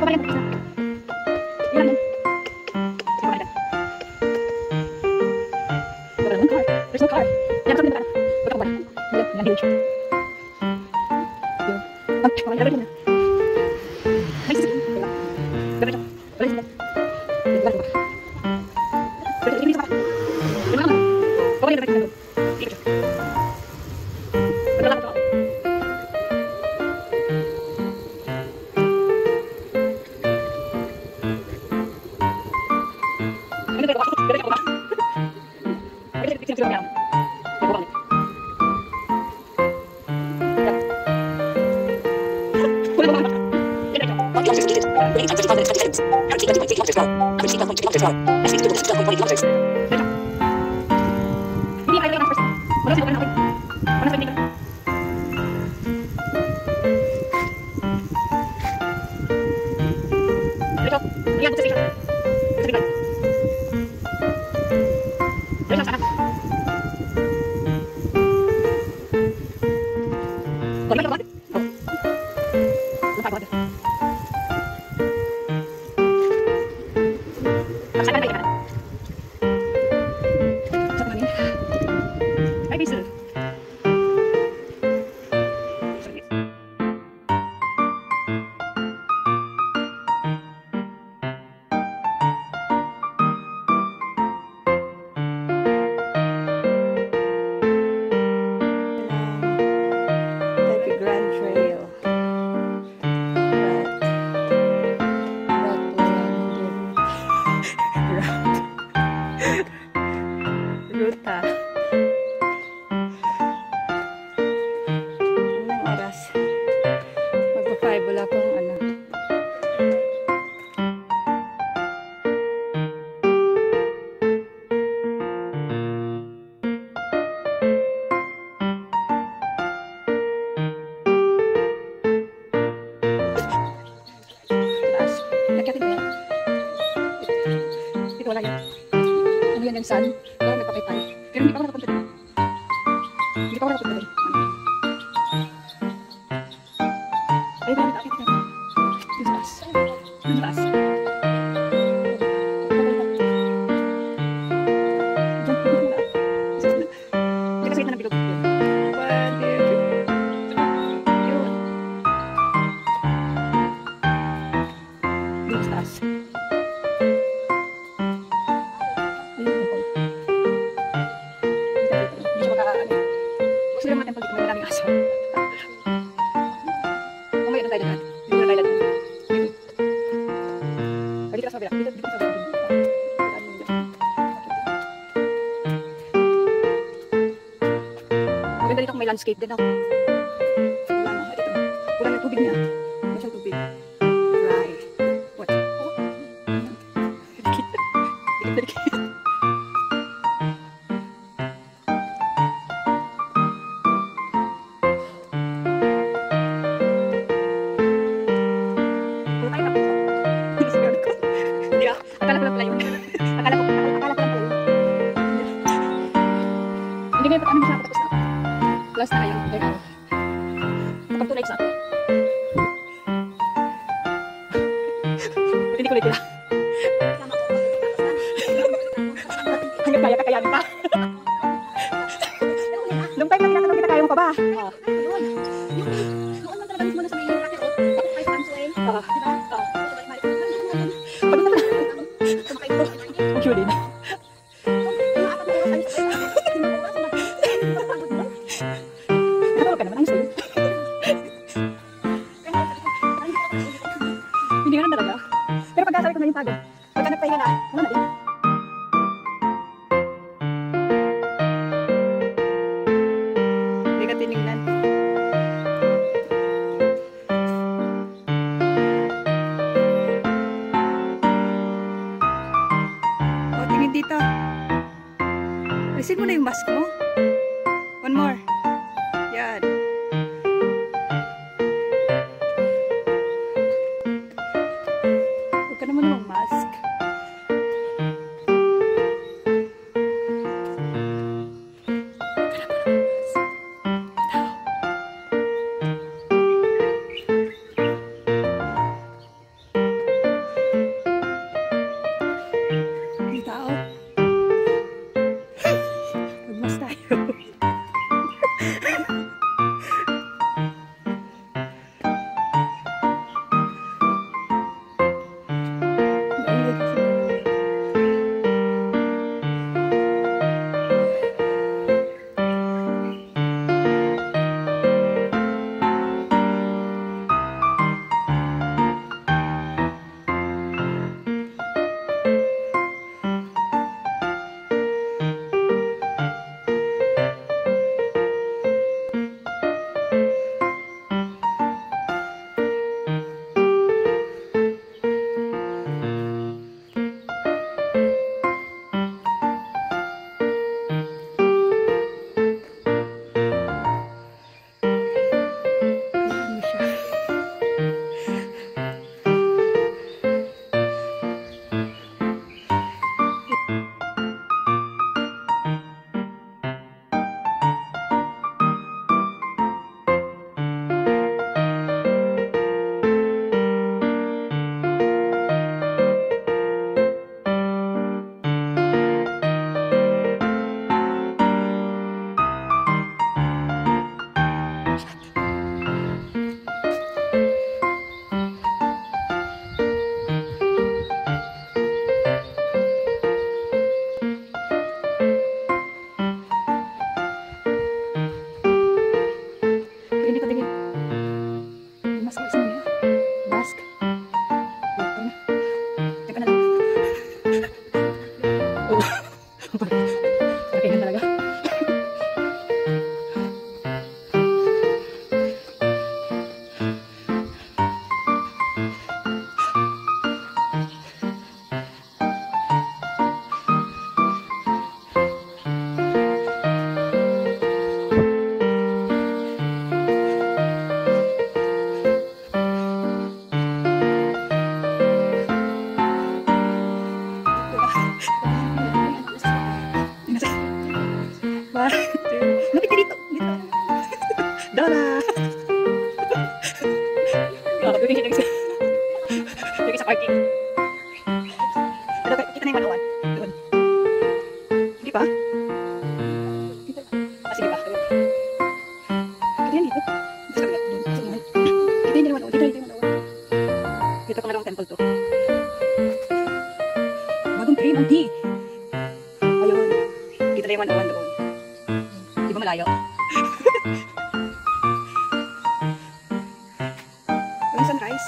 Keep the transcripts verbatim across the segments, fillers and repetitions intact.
San, kaya nagpapaypay. Pero hindi pa ako nakapunta doon. Hindi pa ako nakapunta doon. Ay, bakit akit ka? Doon sa taas. Doon sa taas. Hindi kasi ito ng bilog. One, two, three. Yun. Doon sa taas. Maganda dito kung may landscape din ako. Wala na, dito. Wala na tubig niya. Wala siyang tubig. Dry. What? Dikit. Dikit, dikit. Puro tayo na. Sigurado ko. Hindi ah. Akala ko lang pala yun. Akala ko, akala ko lang pala yun. Hindi ngayon, ano siya, patapos na. Plus na kayo. Teka. Kapag tulay sa akin. Hindi ko ulit nila. Hanggang kaya, kakayanin pa. Long time na tinatanong kita, kaya mo pa ba? Oo. Yun. Yung, noon lang talaga mismo na sa may rocket road. Tapos five times away. Oo. Diba? Oo. Pagod na pala. Sumakay ko. Ang cute din. Hindi nga talaga. Pero pagkasabi ko na yung pagod, pagka nagpahinga na, wala na din. Hindi ka tinignan. O, tingin dito. Alisin mo na yung mask mo. One more. Yan. Huwag ka naman namang mask. Huwag ka naman namang mask. Ito. Oo, bibigyan siya ng bibigyan sa parking. Pero kita na yung one oh one. Doon. Hindi pa? Dito. Ah, sige pa. Doon. Kita yan dito. Dito sa kabila. Doon. Sa unahan. Kita yun yung one oh one. Dito, dito yung one oh one. Dito pangalawang temple to. Bagong train ang D. Ayun. Dito na yung one oh one doon. Di ba malayo? Yung sunrise.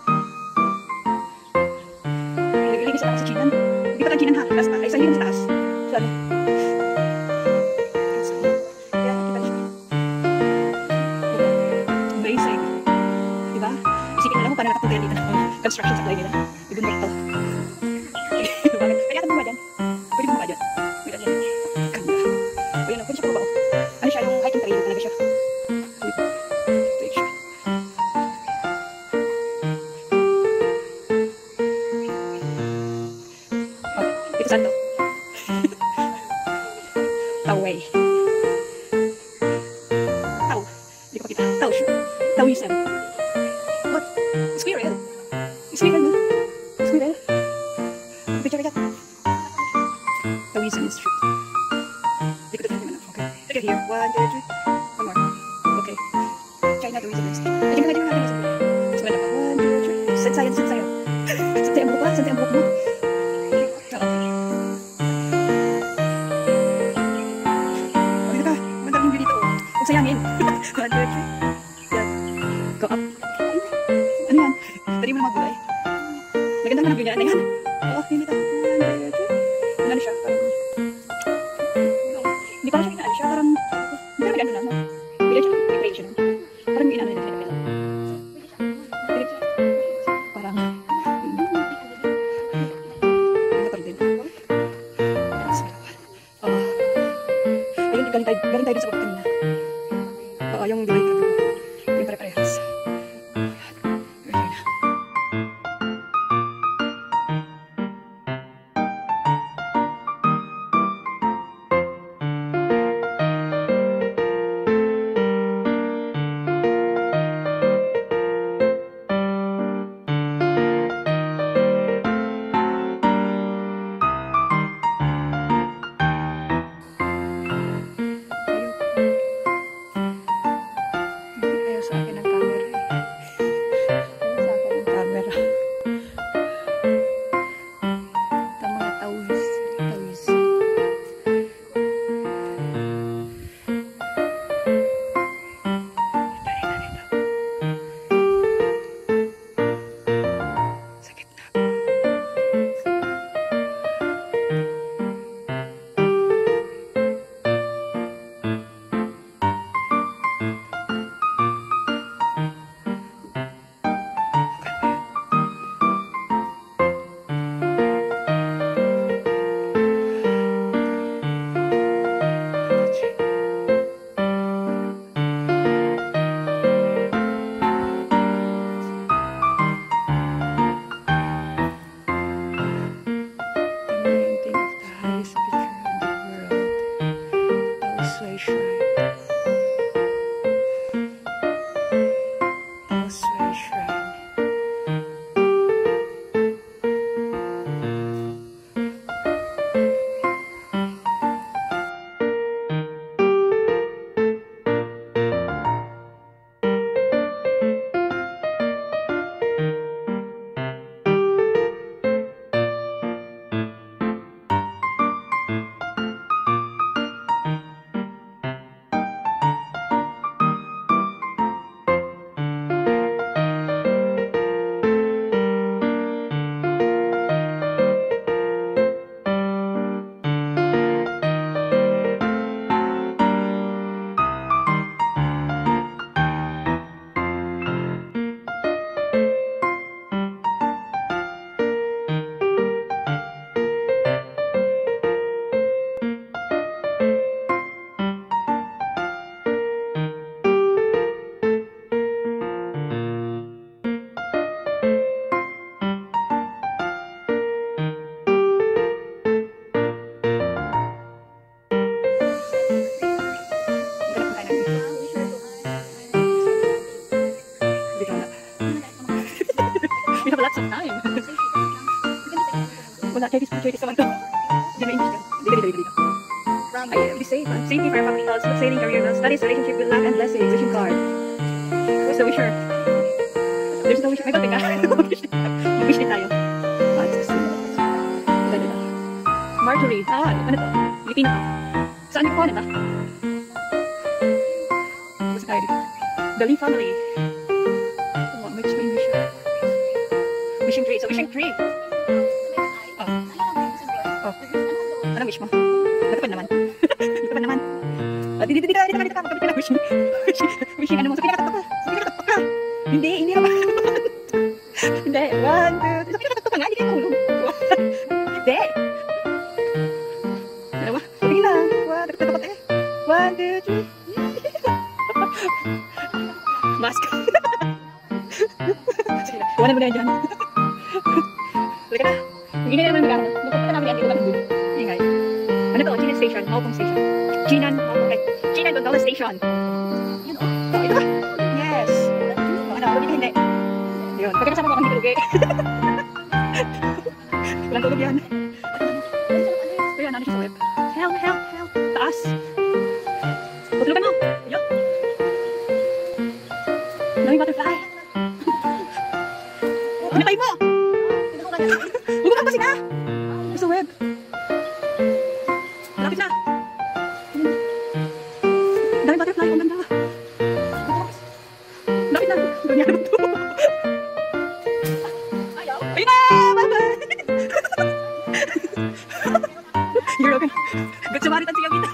Nagliligis ako sa Chinan. Hindi pa tayo Chinan ha. Taas pa. Ay, sa hiling sa taas. Sa ano? Kaya nakita na siya. Amazing. Diba? Isipin nila kung paano nakapunta yan dito ng construction supply nila. Ibunod to. Kaya ata bumaba dyan. Pwede bumaba dyan. Pwede dyan. Ganda. O yan o. Pwede siya bumaba o. Ano siya? Yung hiking trail talaga siya. Ito siya. Ito saan to? Taway. Taw. Hindi ko makita. Taw siya. Tawism. What? Squirrel? Squirrel no? Squirrel? Picture ka dyan. Tawism Institute. Hindi ko dito naman. Okay. Look at here. One, two, three. One more. Okay. China Tawism Institute. Ay, di mo na, di mo na. Mas maganda pa. One, two, three. Saan sa'yo? Saan sa'yo? Saan tayo ang buhok pa? Saan tayo ang buhok mo? Sayangin. One, two, three. Yan. Go up. Ano yan? Tari mo na magulay. Maganda ka na ganyan. Ano yan? Oo, hindi ito. One, two, three. Ano siya? Parang... Hindi pa siya inaano siya. Parang... Hindi ka mag-ano na. Bila siya. May siya. Parang inaano nila. Parang... Motor din. Oh. Ayun, galing tayo. Galing tayo din sa baba kanina. Oo, yung di ba yung yung pare-parehas. Ayan. Ready na. Wala, Chinese, Chinese naman to. Hindi na English ka. Dito, dito, dito, dito. Ay, be safe, ha? Safety for family health, smooth sailing, career growth, studies, relationship, good luck, and blessings. Wishing card. Where's the wisher? There's no wisher. May ba't ka? Mag-wish din tayo. Ah, it's just... Ganda na. Marjorie. Ah, ano to? Pilipino to. Saan yung kuha na ba? Basta tayo dito. The Lee family. Oh, may may English. Wishing tree. So, wishing tree. Oh. Oh. Anong wish mo? Natupad naman. Natupad naman. Oh, dito, dito ka, dito ka, dito ka. Magkabit ka na. Wishing. Wishing ano mo. Sabi nakatakpak ka. Sabi nakatakpak ka. Hindi, hindi naman. Hindi. One, two, three. Sabi nakatakpak ka nga. Hindi kayo mahulog. Hindi. Dalawa. Sabi na. One, nakatakpak eh. One, two, three. Mask. Sige na. Iwanan mo na yan dyan. Halika na. Mag-ingay naman mag-aaral. Magpunta namin yan. Ito namin dun. Ingay. Ano to? Chinan Station. Maupong Station. Chinan. Maupong. Eh. Chinan Gondola Station. Yan o. Oh, ito ba? Yes. O, ano? Tulog hindi. Yun. Pagkakasama ko akong hindi tulog eh. Walang tulog yan. Pero yan, ano siya sa web? Help, help, help. Taas. Tutulugan mo. Yun. Daming butterfly. Pinatay mo! Huwag mo kasi na! Sa web. Malapit na. Daming butterfly. Ang ganda. Malapit na. Ganyan naman ito. Ayun na! Bye-bye! You're okay. Good Samaritan si Gabita.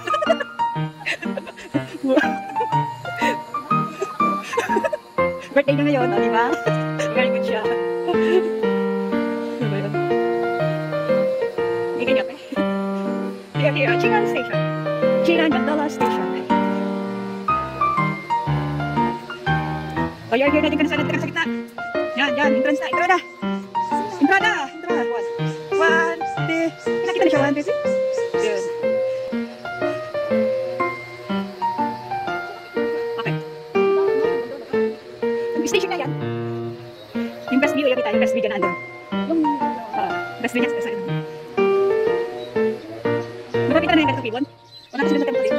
Birthday na ngayon, di ba? Very good siya. Ano ba yun? Hindi ganyan eh. Here, here, Chinan Station. Chinan Gondola Station. O, you're here na din ka na sa sa gitna. Yan, yan, entrance na, entrada. Entrada, entrada. One, one, two. Nakita na siya, one, two, three. Good. Station na yan. Yung best view, yung kita, yung best view dyan nandun. Yung uh, best view niya sa sa'yo. Marapit ka na yung ganito, Pibon? Wala ka sila sa temple.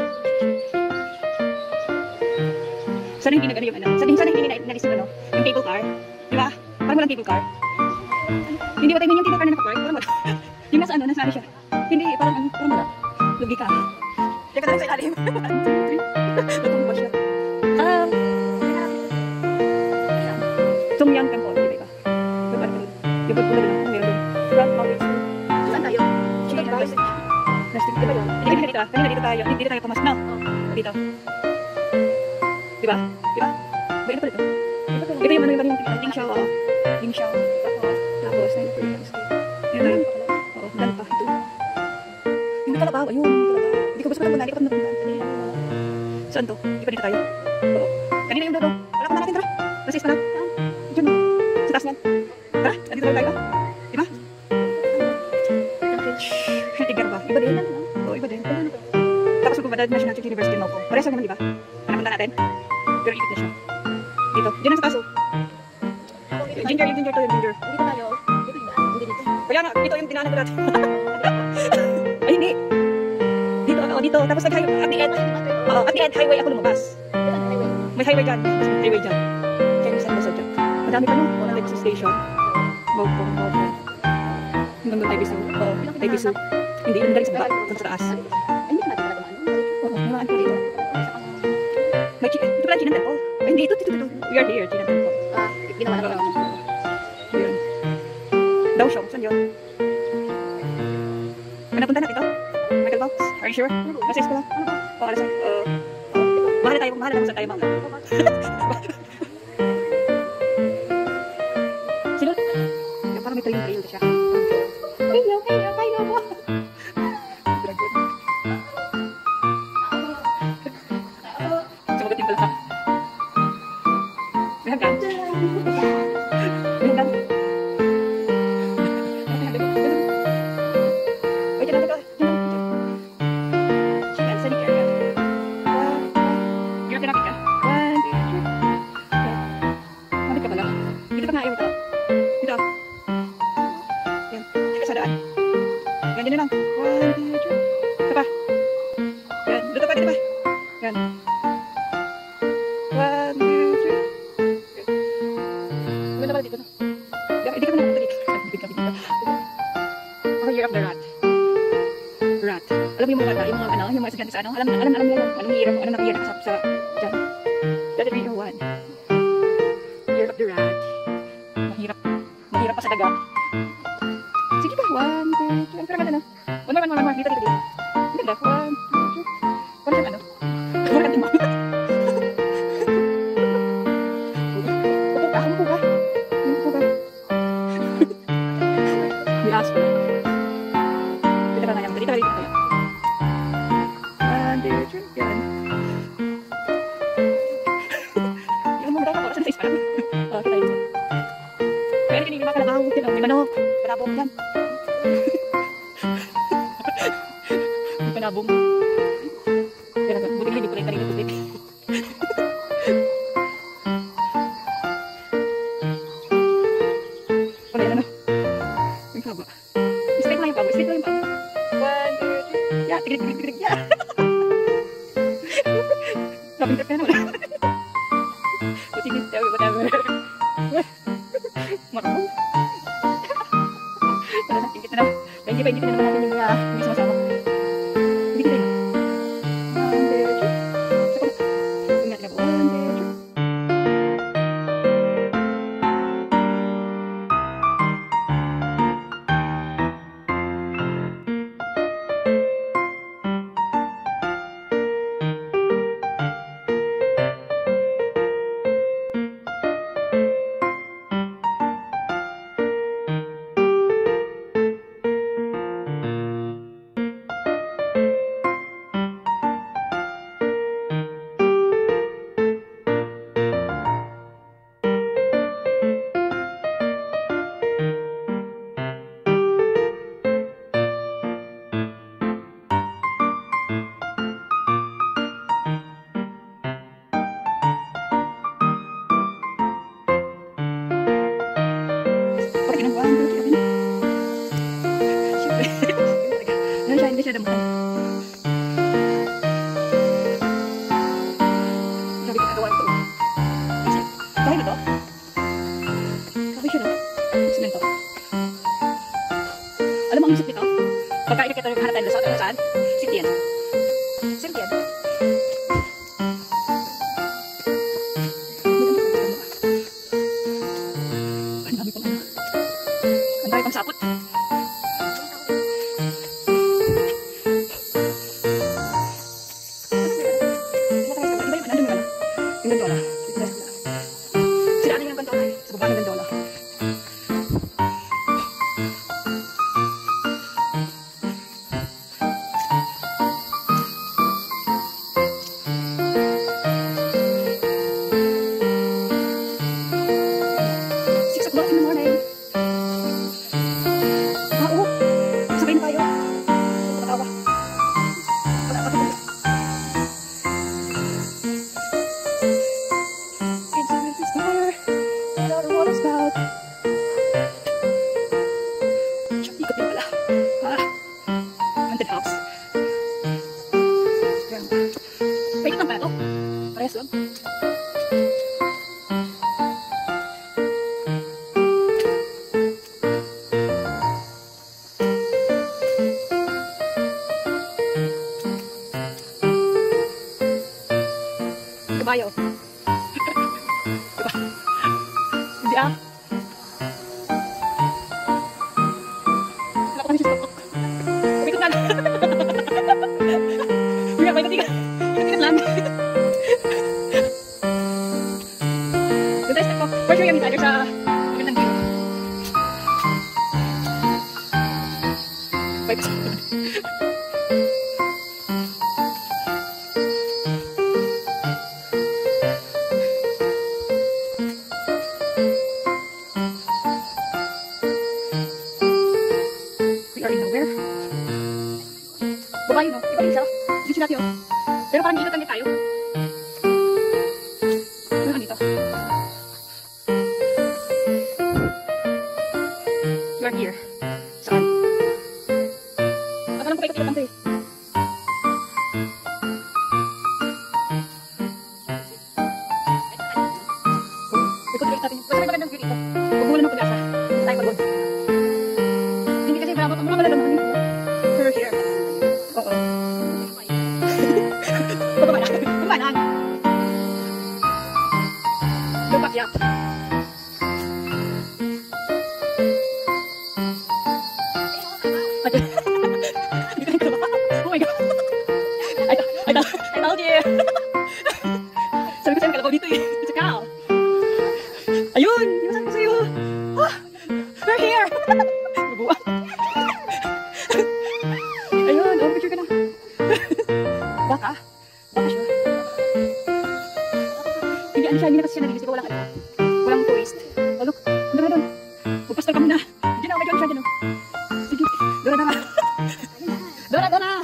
Sana hindi nag-ano yung ano? Sabihin sana hindi nalis yung ano? Yung cable car. Di ba? Parang walang cable car. Hindi ba tayo yung cable car na nakapark? Parang wala. Yung nasa ano, nasa ano siya. Hindi, parang ano, parang wala. Lugi ka. Kaya ka tayo sa ilalim. One, two, three. Natumba siya. Ah, Sumyang Temple, di ba? Yung ano doon? Yung pagpula doon, meron doon. Front Mountain School. Saan tayo? Chinan Gondola Station. Nastig, di ba yun? Hindi kanina dito ah. Kanina dito tayo. Dito tayo pumas, no? Dito. Di ba? Di ba? Ba, ito pala ito? Ito yung ano yung yung Ding Xiao, oo. Ding Xiao. Tapos, na ito yung school. Yun tayo. Oo, dan pa. Ito. Yung Kalabaw, ayun, yung Kalabaw. Hindi ko gusto ko napunta, hindi ko pa napunta. Saan to? Di ba dito tayo? Oo. Kanina yung dodo. Wala ko na natin, tara. Rasis pa lang. Diyan, sa taas niyan. Tara, dito tayo tayo. Di ba? Tigar ba? Iba din. Oo, iba din. Tapos magpapadaad na siya natin University of Maupong. Parehas lang naman, di ba? Napunta natin. Pero ikot na siya. Dito. Diyan lang sa taso. Ginger, yung ginger to, yung ginger. Dito tayo. Hindi dito. Kaya nga, dito yung dinaanan ko natin. Ay, hindi. Dito, oo, dito. Tapos nag-highway. At the end, oo, at the end, highway ako lumabas. May highway dyan. May highway dyan. Kaya yung saan sa dyan. Madami pa no? Walang Lexus Station. Maupong, Maupong. Hanggang doon tayo biso. Oo, tayo biso. Hindi, yung galing sa baba. Doon sa taas. Ay, hindi ka natin talaga maano. Oo, may mga ano dito. May Chinan, ito pala Chinan Temple. Ay, hindi, ito, ito, ito. We are here, Chinan Temple. Ah, ginawa na ko. Yun. Daw siya, saan yun? May napunta natin ito? Michael Box? Are you sure? Nasa isko lang? Oo, alas ay. Mahal na tayo, mahal na tayo, saan tayo mahal. Sino? Parang may trail-trail siya. Hello, hello, hello mo. Dragon. Sumagating pala. May hanggang. May hanggang. Wait, dyan natin ka. Chinan, scenic area. Hirap tinapit ka. One, two, three. Mabit ka pala. Dito pa nga ayaw ito. Dito. Yan. Dito sa daan. ganyan na lang. One, two, three. Isa pa. Yan. Dito pa, dito pa. Yan. One, two, three. Yan. Ganda pala dito, no? Hindi kami nakapunta dito. Hindi kami dito. Ako, Year of the Rat. Rat. Alam mo yung mga rat, yung mga ano, yung mga estudyante sa ano? Alam, alam, alam mo yung anong year, anong naka-year nakasap sa dyan. That's the year one. Year of the Rat. Mahirap. Mahirap pa sa daga. Sige pa. One, two, three. Pero ganda na. One more, one more, one more. Dito, dito, dito. Ang ganda. One, two, three. Parang siyang ano? Parang kantin mo. Upo ka, upo ka. Upo ka. May aso pa. Dito ka nga yan. Dito ka, dito ka. One, two, three. Yan. Yung mo daw ako. Saan sa ispan? Oh, kita yun. Kaya hindi may mga kalabaw. May manok. Kalabong yan. May panabong. Kaya nga, buti hindi ko rin kanina putik. Wala yan ano? Yung haba. Straight lang yung pabo. Straight lang yung pabo. One, two, three. Yeah, tigrig, tigrig, tigrig. Yeah. Napinter ka na wala. Buti hindi tayo, whatever. Marunong. Tara na, ingit na na. Paingit, paingit na naman natin yung uh, hindi sumasama. Ingit na yun. One, two, three. Saka na. Ingit na po. One, two, three. Hindi siya damuhan. Sabi ko nagawa ito. Kasi, bahay na to? Sabi siya no? Simento. Alam mo ang isip nito? Pagka ikikita yung hanap tayo sa atin, saan? Sintian. Sintian. Ang dami pang ano. Ang dami pang sapot. Kabayo. Hindi ah. Wala ko kami siya stop. Kumikot na. Hindi ka, may katigat. Katigat lang. Doon tayo step ko. For sure yung tayo sa magandang view. Bye pa. Babae, no? Iba rin siya. Dito natin, oh. Pero parang dito lang tayo. Ano ka dito? You are here. Saan? tayo mag-on. Hindi kasi bravo, mga malalo naman yun. Her hair. Oo. Baba na. Baba na. Lupak yak. Oh my God. I, I, I told you. Sabi ko sa'yo, kalabaw dito eh. It's a cow. Ayun! Di ba sabi ko sa'yo? Ah, we're here! Mabuwa. Ayun, oh, picture ka na. Baka? Baka siya. Hindi, ano siya, hindi na kasi siya nalilis. Di ba walang ano? Walang tourist. Oh, look. Ano na doon? Magpastor ka muna. Diyan na, medyo ano siya, diyan o. Sige, doon na, doon na. Doon na, doon na.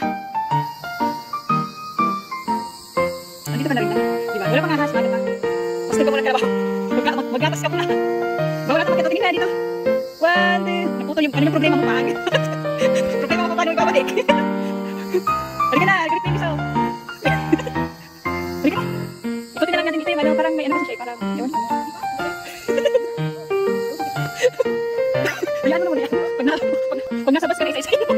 Andito ka na rin na. Di ba? Wala pang ahas, bago pa. Pastor ka muna ka na ba? Maggatas ka muna. Bawala ka magkita. Tingin na dito. One, two. Naputol yung, ano yung problema mo pa? Problema mo pa paano ibabalik? Halika na, halika na yung isaw. Halika na. Ikutin na lang natin dito yung ano, parang may ano kasi siya, parang, ewan ko. Hayaan mo naman yan. Pag, na, pag, pag nasa bus ka na isa-isa yun.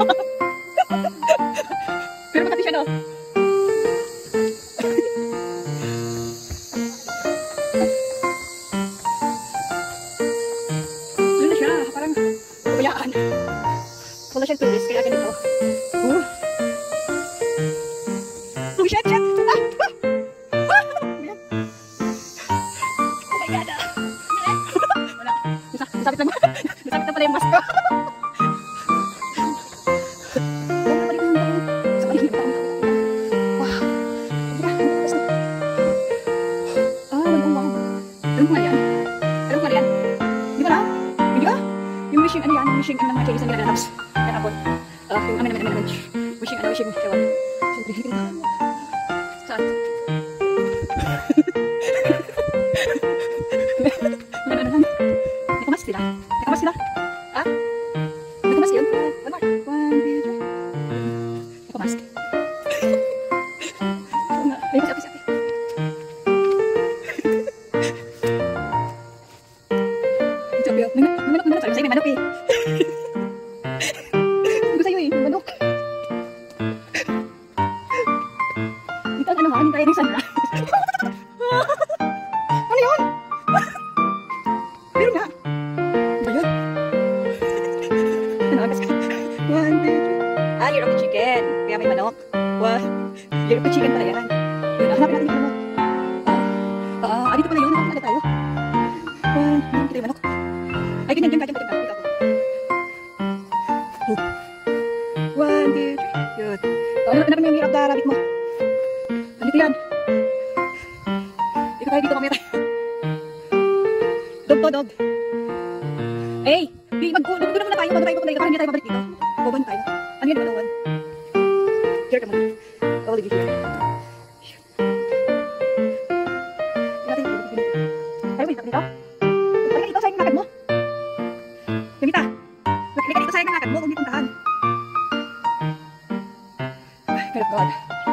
Pero makati siya, no? Wala siyang tourist, kaya ganito. Uh. Oh, shit, shit! Ah! Ah! Ah! Oh my God! Ah. Wala. Nasabit lang. Nasabit na pala yung mask ko. Wow! Ah, walang uwang. Alam ko nga yan. Alam ko nga yan. Di ba na? Hindi ba? Yung wishing, ano yan? Yung wishing, ano ng mga Chinese na nila na house. Kapon. Uh, yung amin naman naman naman. Wishing, ano, wishing, ewan. Siyempre, hindi na. Saan? Ano, ano, ano? Nakamas sila? Nakamas sila? Ah? Nakamas yun? One more. One, two, three. Nakamas. Oo nga. Ay, kasi, kasi. Sabi ko, may manok, may manok. Sabi ko sa'yo, may manok eh. Manok. Dito ang ano ha, hindi tayo ng sunrise. Ano yun? Meron nga. Ba yun? Ano, kasi one, two, three. Ah, year of the chicken. Kaya may manok. One, year of the chicken pala yan. Yun, hanapin natin yung manok. Ah, ah, dito pala yun. Hanapin tayo. One, meron kita yung manok. Ay, ganyan, ganyan, ganyan, ganyan. Dito ako. Oh. One, two, three. Yun. Oh, ano naman yung hirap na rabbit mo? Andito yan. Dito tayo, dito kami tayo. Dog to, dog. Hey! Di, mag-doon na muna tayo. Bago tayo papunta dito. Parang hindi tayo pabalik dito. Boban tayo. Ano yan, one oh one? Here ka muna. I'll leave you here. Hindi natin yung dito. Tayo, wait. Dito? Halika dito, sayang ang lakad mo. Gamita. Halika dito, sayang ang lakad mo. Huwag niyo puntahan. God of God.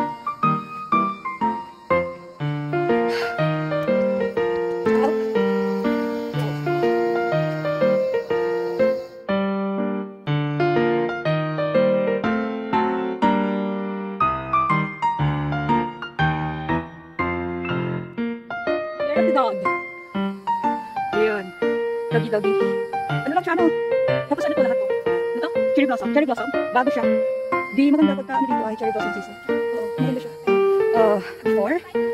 Year of the dog. Yun. Doggy, doggy. Ano lang siya, ano? Tapos ano to lahat to? Ano to? Cherry blossom. Cherry blossom. Bago siya. Di maganda pagka ano dito ay cherry blossom season. Oo, maganda siya. Uh, before?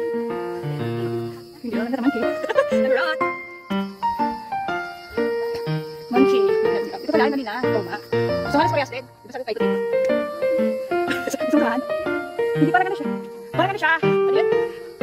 Hindi lang naman monkey. Nagrot! Monkey. Ito pala, kanina. Toma. So, halos parehas din. Ito sabi tayo dito. Isang kahan. Hindi parang ano siya. Parang ano siya. Ano yun?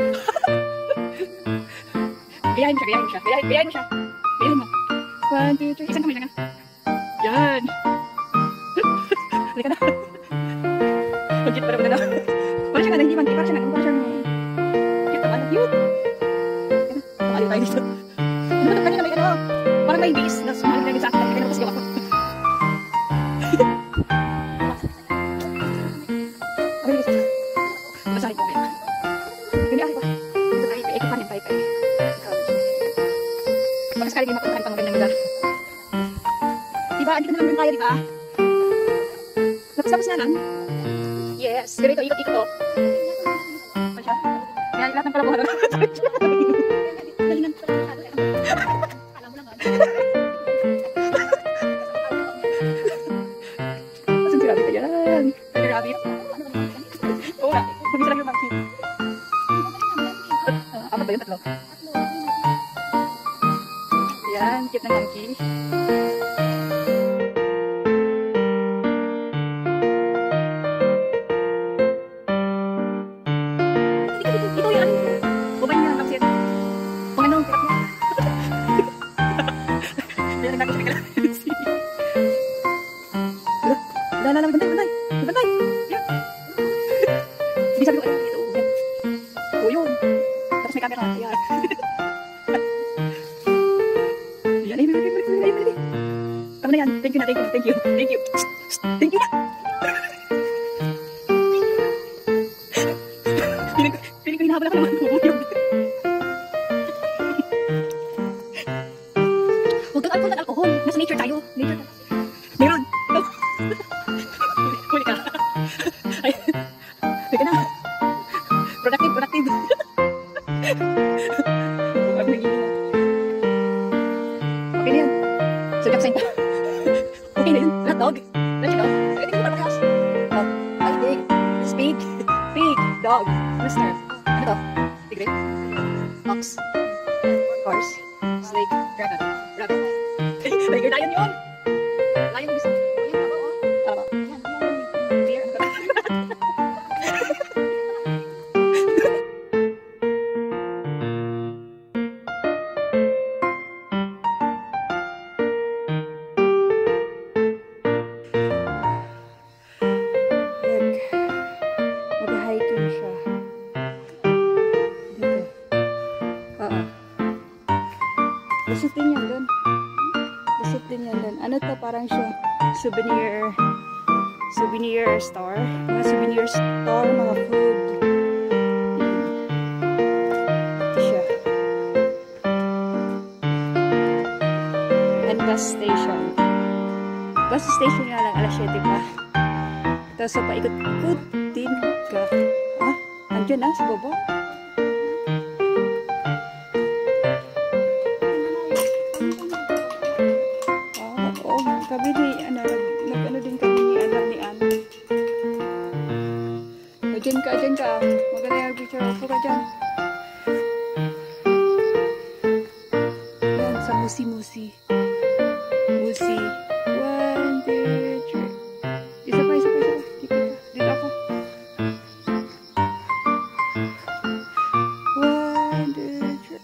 Gayahin mo siya, gayahin mo siya. Gayahin, gayahin mo siya. Gayahin mo. One, two, three. Isang kamay lang. Yan. Halika na. Legit pa naman na. Parang siya nga, hindi monkey. Parang siya nga, parang siya cute naman. Cute. Tumalit tayo dito. Ano ba kanina may ano? Parang may base. Tapos mahalit tayo sa akin. Kaya napos gawa ko. Okay, guys. Basahin ko. Hindi ako. Ito tayo. Ito pa rin tayo. Ikaw. Magkasakali kayo mapuntahan pang magandang lugar. Diba? Hindi ka naman kaya, diba? Tapos-tapos na lang. Yes. Pero ito, ikot-ikot to. Ano siya? Kaya lahat ng kalabuhan na lang. Galingan ko lang. Alam mo lang ah. Asan si Rabbit? Ayan. Ayan, Rabbit. Oo na. Mag-isa lang yung monkey. Uh, apat ba yun? Tatlo? Ayan, cute ng monkey. Ito yung ano. Bubay niya ng kapsit. Kung ano, kirap niya. Ayan, nagkakit siya ka lang. Wala, wala, bantay, bantay. Bantay. Ayan. Hindi sabi ko, ayun, ito. Ayan. Oo, yun. Tapos may camera. Ayan. Ayan, ayun, ayun, ayun, ayun, ayun, ayun. Tama na yan. Thank you na, thank you, thank you. Thank you. Thank you na. Piling ko hinahabol ako naman. Huwag kang alcohol ng alcohol. Nasa nature tayo. Nature tayo. Meron. Ikaw. Huli ka. Ay. Teka na. Productive, productive. Huwag nagiging na. Okay na yan. Sugap sign ka. Okay na yun. Rat dog. Rat dog. Pwede ko parang dog. Ay, dig. Speed. Pig. Dog. Rooster. Ano to? Tigre? Ox. Horse. Snake. Dragon. Rabbit. Tiger lion yun. Lion gusto. Tama. Deer. Ano ka? Mag-hiking siya. Dito. Oo. Lusot din yan dun. Lusot din yan dun. Ano to? Parang siya souvenir souvenir store. Mga souvenir store, mga food. Ito siya. And bus station. Bus station nga lang, alas siyete pa. Tapos so, paikot-ikutin ka. Ah, andyan na, sa baba. Ah, oo. Kami ni, ano, nag-ano din kami ni, ano, ni Anne. O, dyan ka, dyan ka. Maganda yung picture. Upo ka dyan. Yan, sa musi-musi. Musi. One, two, three. Isa pa, isa pa, isa pa. Dito, dito ako. One, two, three.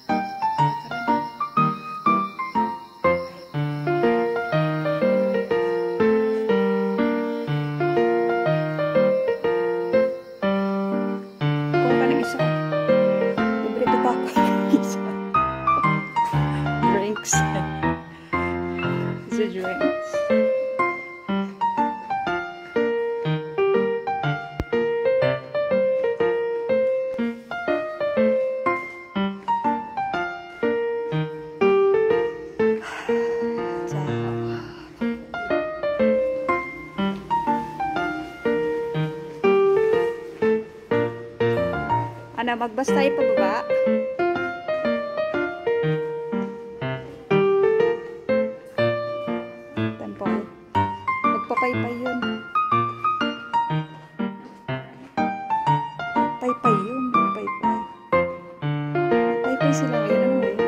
Kuha ka ng isa. Libre ito pa ako. Isa. Drinks. Isa drinks. Ano, magbas tayo pababa? Tampon. Magpapaypay yun. Paypay yun. Paypay. Paypay sila. Ayan ano eh.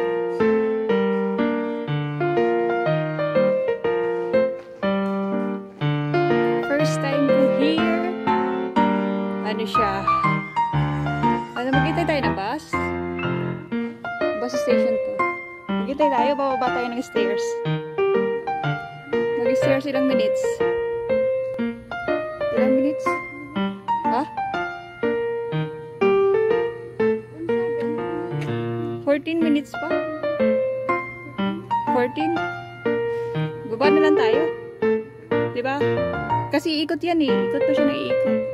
First time ko here. Ano siya? Ano, mag-itay tayo ng bus? Bus station to. Mag-itay tayo, bababa tayo ng stairs. Mag-stairs ilang minutes? Ilang minutes? Ha? fourteen minutes pa? fourteen? Baba na lang tayo. Diba? Kasi ikot yan eh. Ikot pa siya ng ikot.